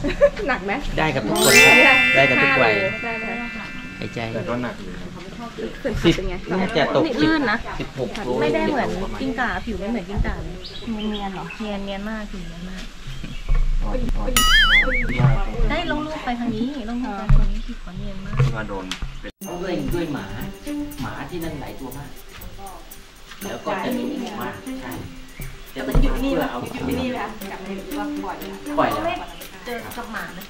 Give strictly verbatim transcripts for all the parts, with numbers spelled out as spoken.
หนักไหมได้กับทุกคนได้กับทุกวัยหายใจแต่ก็หนักเลยสิบน่าจะตกลื่นนะสิบหกโลไม่ได้เหมือนกิ้งก่าผิวไม่เหมือนกิ้งก่าเลยเนียนๆหรอเนียนเนียนมากผิวเนียนมากได้ลงรูปไปทางนี้ลงรูปไปทางนี้ผิวเขาเนียนมากมาโดนด้วยด้วยหมาหมาที่นั่นหลายตัวมากแล้วก็จะมีหมาใช่จะเป็นหมาเพื่อเอาอยู่ที่นี่ไหมคะกลับไปหรือว่าปล่อยปล่อยแล้วเจอกับหมานะ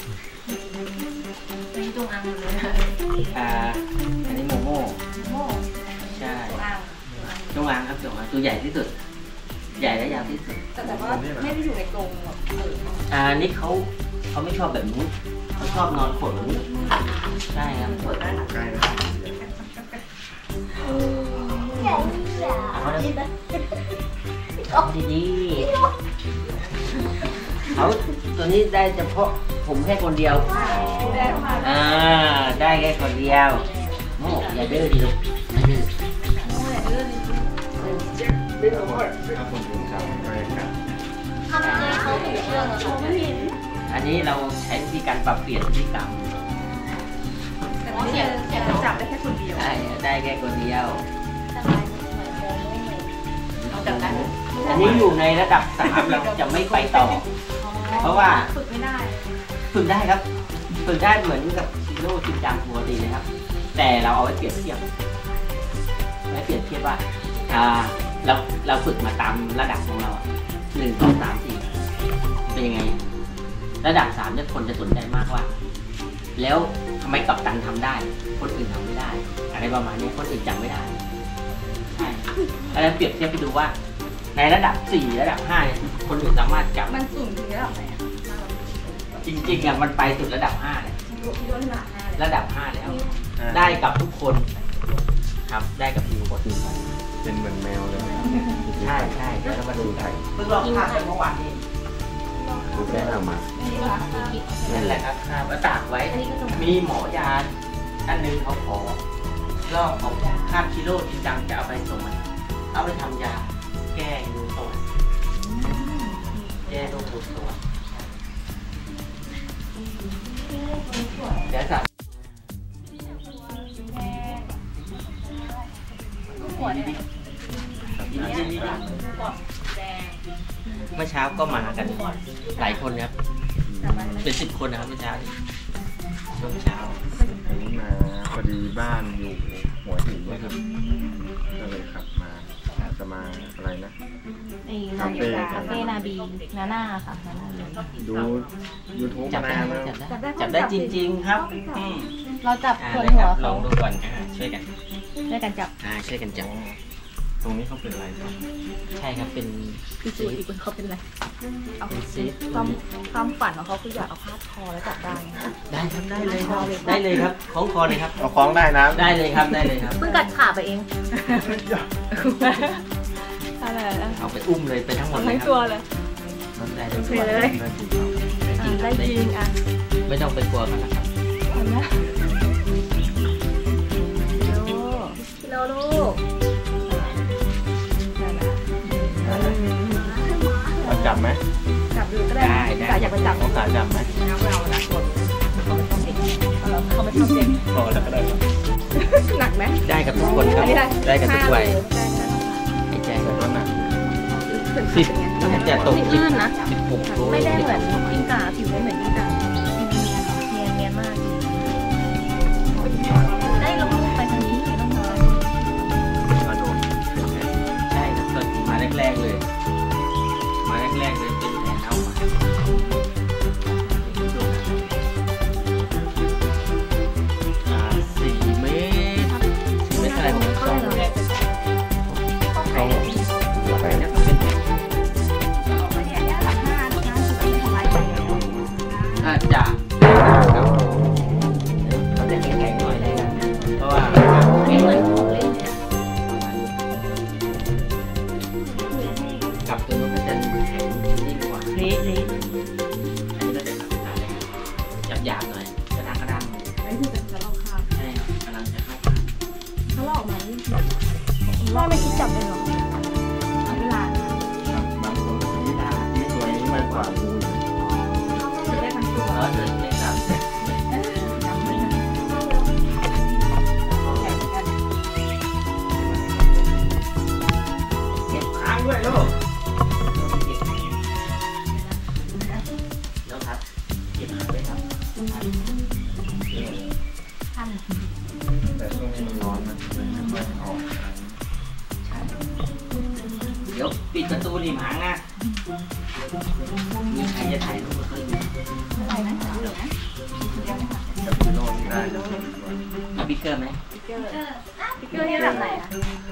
เป็นจงอางเลยอ่าอันนี้โมโม่โม่ใช่จงอางครับจงอางตัวใหญ่ที่สุดใหญ่และยาวที่สุดแต่ว่าไม่ได้อยู่ในกรงแบบอ่านี่เขาเขาไม่ชอบแบบนู้นเขาชอบนอนขดแบบนี้ใช่ครับขดได้ใกล้แล้วเอาดีๆเขาตัวนี้ได้เฉพาะผมแค่คนเดียวอ่าได้แค่คนเดียวโม่อย่าดื้อดิลูกไม่ดื้อถ้าคนอื่นทำก็ได้ครับทำอะไรเขาถึงเชื่องเขาไม่เห็นอันนี้เราใช้วิธีการปรับเปลี่ยนพฤติกรรมแต่ว่าเสียเสียจับได้แค่คนเดียวได้ได้แค่คนเดียวจับได้อันนี้อยู่ในระดับสามเราจะไม่ไปต่อเพราะว่าฝึกไม่ได้ฝึกได้ครับฝึกได้เหมือนกับชิโร่ชินจังปกติเลยครับแต่เราเอาไว้เปรียบเทียบไว้เปรียบเทียบว่าอ่าเราเราฝึกมาตามระดับของเราหนึ่งสองสามสี่เป็นยังไงระดับสามเนี่ยคนจะสนใจมากว่าแล้วทำไมกัปตันทำได้คนอื่นทำไม่ได้อะไรประมาณนี้คนอื่นจำไม่ได้ใช่แล้วเปรียบเทียบไปดูว่าในระดับสี่ระดับห้าคนอื่นสามารถจับมันสูงถึงระดับไหนจริงๆอ่ะมันไปสุดระดับห้าเลยระดับห้าแล้วได้กับทุกคนครับได้กับทุกคนเป็นเหมือนแมวเลยใช่ใช่แล้วมาดูไทยเพิ่งลองทำไปเมื่อวานนี้ดูแค่เอามานั่นแหละครับมาตากไว้มีหมอยาอันนึงเขาขอลอกของคาบชิโร่จริงจังจะเอาไปส่งมันเอาไปทำยาแก้งูตัวแก้โรคงูตัวเดี๋ยวสับเมื่อเช้าก็มากันหลายคนครับเป็นสิบคนนะครับเมื่อเช้าช่วงเช้าอันนี้มาพอดีบ้านอยู่หัวหินนะครับก็เลยขับมาจะมาอะไรนะคาเฟ่คาเฟ่นาบีนาน่าค่ะนาน่าดูยูทูบมานานแล้วจับได้จริงๆครับเราจับคนหัวลองดูก่อนช่วยกันช่วยกันจับช่วยกันจับตรงนี้เขาเป็นอะไรครับใช่ครับเป็นคือส่วนอีกคนเขาเป็นอะไรเอาความความฝันของเขาคืออยากเอาพาดคอแล้วจับได้ได้ครับได้เลยครับได้เลยครับคล้องคอเลยครับเอาคล้องได้นะได้เลยครับได้เลยครับเพิ่งกัดขาไปเองอะไรเอาไปอุ้มเลยไปทั้งหมดทั้งตัวเลยได้เลยได้จริงอ่ะไม่ต้องไปกลัวกันนะครับโลลูกจับไหมจับดูก็ได้แต่อยากไปจับเขาขาจับไหมน้ำเรานะกดเขาไม่ชอบเด็กเขาไม่ชอบเด็กพอแล้วก็ได้หนักไหมได้กับทุกคนครับได้กับทุกวัยหายใจแต่ก็หนักสิบน่าจะตกลื่นนะสิบหกโลไม่ได้เหมือนกิ้งก่าผิวไม่เหมือนกิ้งก่าเนียนเนียนมากได้ลงรูปไปทางนี้ต้องนอนมาโดนใช่ครับตอนมาแรกๆเลยมาแรกๆเลยเป็นแผลเอามาสี่เมตรสี่เมตรอะไรผมสองสองไปนะก็เป็นอาจจะครับเขาจะแข็งๆหน่อยเลยเพราะว่าแข็งเลยกับตัวนู้นก็จะแข็งยิ่งกว่านี้นี้อันนี้ก็จะทำอะไรหยาบๆหน่อยกระด้างกระด้างอันนี้คือจะลอกข้าวใช่กำลังจะเข้าเขาลอกมานี่แม่ไม่คิดจับเลยหรอเวลาบางคนไม่ได้ที่ตัวนี้มากกว่าดูจะได้ทั้งอนเลยไม่ทราบเก็บค้างด้วยลูกแล้วครับเก็บค้างด้วยครับแต่ช่วงนี้มันร้อนนะเลยไม่ค่อยออกเดี๋ยวปิดประตูริมหางนะมีใครจะถ่ายรูปมาขึ้นอะไรนะเดี๋ยวนะกับพี่โน่ได้เอาบิ๊กเกอร์ไหมบิ๊กเกอร์บิ๊กเกอร์นี่แบบไหนอ่ะ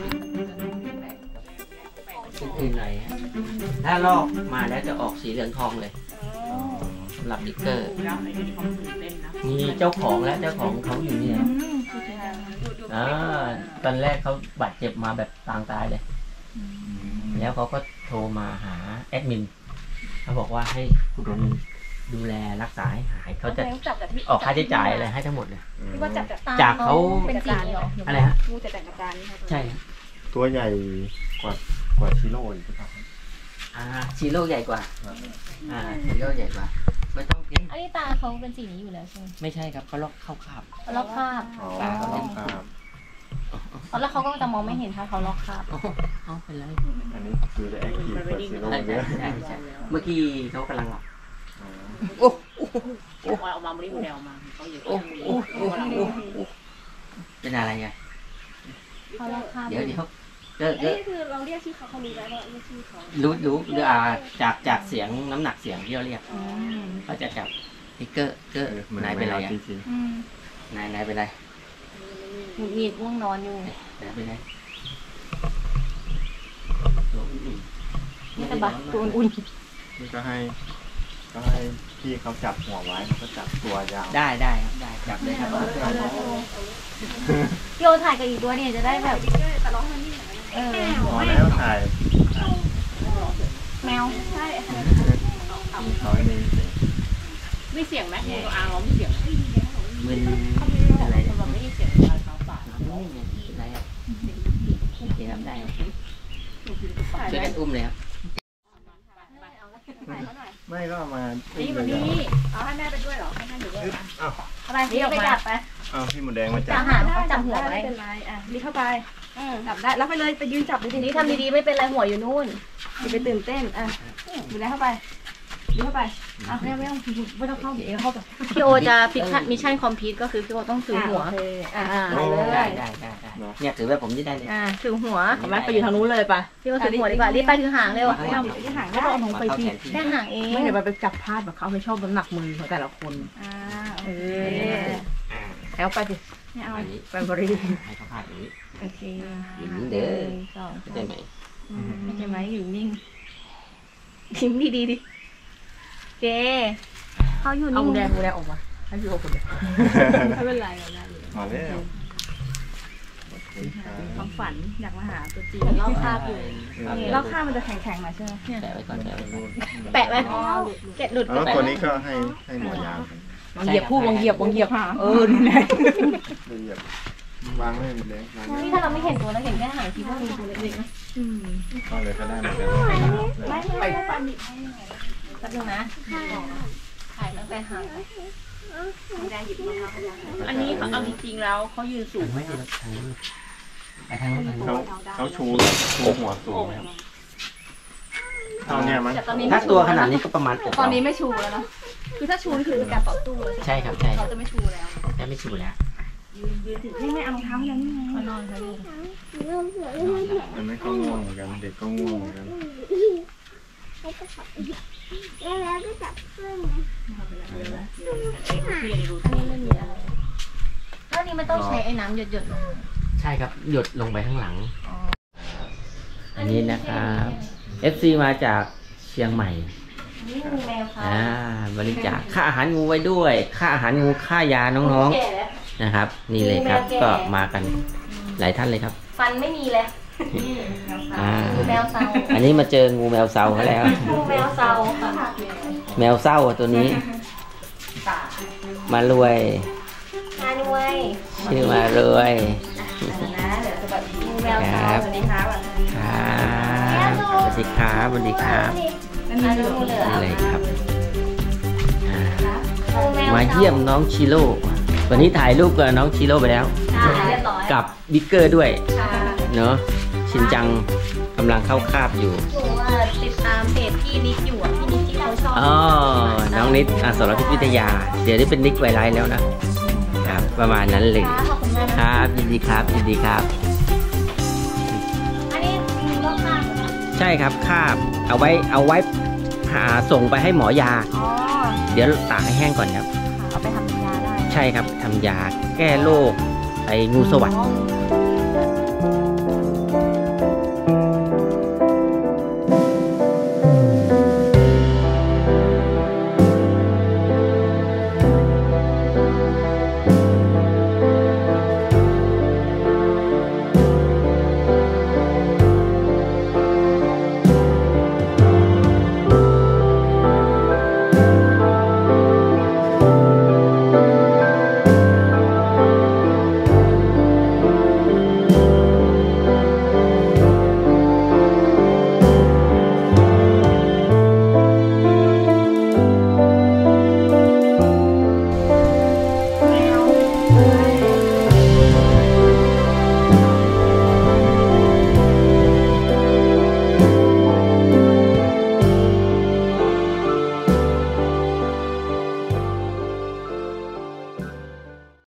คือไหนฮะถ้าลอกมาแล้วจะออกสีเหลืองทองเลยสำหรับบิ๊กเกอร์มีเจ้าของแล้วเจ้าของเขาอยู่เนี่ยอ่าตอนแรกเขาบาดเจ็บมาแบบปางตายเลยแล้วเขาก็โทรมาหาแอดมินเขาบอกว่าให้คุณดนดูแลรักษาให้หายเขาจะออกค่าใช้จ่ายอะไรให้ทั้งหมดเลยที่ว่าจับจากจากเขาเป็นสีเหรออะไรฮะงูจะจัดกระจานใช่ตัวใหญ่กว่ากว่าชิโร่อีกหรือเปล่าอ่าชิโร่ใหญ่กว่าอ่าชิโร่ใหญ่กว่าไม่ต้องเพ้นอันนี้ตาเขาเป็นสีนี้อยู่แล้วใช่ไหมไม่ใช่ครับเขาลอกเข้าคาบเขาลอกคราบอ๋อตาลองคราบอ๋อแล้วเขาก็จะมองไม่เห็นถ้าเขาลอกคราบอ๋อเอาเป็นไรอันนี้คือจะแอคทีฟกว่าชิโร่ใช่เยอะใช่ใช่เมื่อกี้เขากำลังหลับอ๋อโอ้โอ้เอามาบริโภคแนวมาเขาอยู่โอ้โอ้โอ้โอ้เป็นอะไรอ่ะเขาลอกคราบเดี๋ยวเดี๋ยวเดี๋ยวนี่คือเราเรียกชื่อเขาเขารู้แล้วว่าเรียกชื่อเขารู้รู้อ่าจากจากเสียงน้ำหนักเสียงที่เราเรียกอืมเขาจะจับพิกเกอร์เกอร์เหมือนนายแมเป็นไรวอ่ะจริงอืมนายนายเป็นไรหงุดหงิดง่วงนอนอยู่นายเป็นไรนี่แต่บักตัวอุ่นๆนี่ก็ให้ก็ให้พี่เขาจับหัวไว้เขาก็จับตัวยาวได้ได้ครับได้จับเลยครับโยถ่ายกับอีกตัวเนี่ยจะได้แบบแต่ร้องมันนี่เออพอแล้วถ่ายแมวใช่มีเขาให้นี่สิไม่เสียงไหมงูตัวอ่างเราไม่เสียงมึนอะไรเนี่ยเราไม่ได้เสียงลายเท้าปากนี่ไงอะไรอ่ะโอเคครับได้ช่วยกันอุ้มเลยครับไม่ก็เอามานี่มันนี่เอาให้แม่ไปด้วยเหรอให้แม่อยู่ด้วยอ้าวอะไรนี่ไปจับไปอ้าวพี่หมูแดงมาจัจับบหางเขาจับหัวไม่ไว้เป็นไรอ่ะรีบเข้าไปจับได้แล้วไปเลยไปยืนจับดูดินี่ทำดีๆไม่เป็นไรหัวอยู่นู่นอย่าไปตื่นเต้นอ่ะดูแลเข้าไปดูเข้าไปอ่ะไม่ไม่ต้องไม่ต้องเข้าเดี๋ยวเข้าไปพี่โอจะพิชมิชชั่นคอมพิวต์ก็คือพี่โอต้องถือหัวโอเคอ่ะอ่าไปเลได้ยได้ได้ได้เนี่ยถือแบบผมที่ได้เลยอ่าถือหัวทำไมไปอยู่ทางนู้นเลยปะพี่โอถือหัวดีกว่ารีบไปถือหางเร็วไม่เอาที่ห่างได้เอาลงไปสิแค่หางเองไม่เดี๋ยวไปจับพลาดแบบเขาไม่ชอบน้ำหนักมือของแต่ละคนอ่าเอเอออ่าแล้วไปสิไม่เอาอันนี้ไปบริให้เขาพาดอย่างนี้โอเคอย่างนี้เด้อสองเข้าใจไหมไม่ใช่ไหมอยู่นิ่งยิ้มดีดีดิเจเขาอยู่เอานิ่งงูแดงงูแดงออกมาให้พี่โอคนเดียวไม่เป็นไรเราได้อยู่พอแล้วขอบคุณครับความฝันอยากมาหาตัวจริงเล่าคาบอยู่เล่าข้ามมันจะแข็งๆหน่อยใช่ไหมแปะไว้ก่อนแปะไว้ก่อนแปะไว้เก็ดหลุดแล้วตัวนี้ก็ให้ให้หมวยาวกันวางเหยียบผู้วางเหยียบวางเหยียบเออนี่แหละดูเหยียบวางไม่เป็นเล็กวางไม่นี่ถ้าเราไม่เห็นตัวเราเห็นแค่หางคิดว่ามีตัวเล็กๆนะก็เลยก็ได้เหมือนกันไม่ไม่ไม่ฟันดิบให้แป๊บนึงนะถ่ายตั้งแต่หางแดงหยิบมะพร้าวให้ยายอันนี้เอาจริงๆแล้วเขายืนสูงไม่ได้ทางนู้นไปทางนู้นทางนู้เขานเขาชูชูหัวสูงไหมครับเท่าเนี้ยมั้งแต่ตอนนี้ถ้าตัวขนาดนี้ก็ประมาณอกตอนเรานี้ไม่ชูแล้วเนาะคือถ้าชูนี่คือการต่อสู้เลยใช่ครับใช่เขาจะไม่ชูแล้วจะไม่สูดแล้วยืนยืนถือไม่ไม่เอารองเท้ายังนี่ไงเขานอนเขาอยู่อันนั้นก็ง่วงเหมือนกัน เด็กก็ง่วงเหมือนกันแล้วนี่มันต้องใช้ไอ้น้ำหยดๆลงใช่ครับหยดลงไปข้างหลัง อันนี้นะครับ เอฟ ซี มาจากเชียงใหม่นี่งูแมวค่ะอ่าบริจาคค่าอาหารงูไว้ด้วย ค่าอาหารงูค่ายาน้องแก่แล้วๆนะครับ นี่เลยครับงูแมวแก่ก็มากันหลายท่านเลยครับฟันไม่มีเลยอ่างูแมวเซาอันนี้มาเจองูแมวเซาเขาแล้วงูแมวเซาค่ะแมวเศร้าตัวนี้ มารวยมาด้วยชื่อมารวยนะเดี๋ยวจะแบบงูแมวครับสวัสดีครับครับสวัสดีครับสวัสดีครับมันมีงูเหลือนี่เลยครับอ่างูแมมาเยี่ยมน้องชิโร่วันนี้ถ่ายรูปกับน้องชิโร่ไปแล้วค่ะเรียบร้อยกับบิ๊กเกอร์ด้วยค่ะเนาะชินจังกำลังเข้าคาบอยู่หนูว่าติดตามเพจพี่นิกอยู่อ่ะพี่นิกที่เขาชอบอ๋อน้องนิดอ่ะสรพิษวิทยา เดี๋ยวนี้เป็นนิกไวไลท์แล้วนะครับประมาณนั้นเลยค่ะขอบคุณมากคนะรับยินดีครับยินดีครับอันนี้มีรอบข้างเหรอคะใช่ครับคาบเอาไว้เอาไว้หาส่งไปให้หมอยาอ๋อเดี๋ยวตากให้แห้งก่อนครับเอาไปทำยาได้ใช่ครับทำยาแก้โรคไอ้งูสวัสดอ๋อ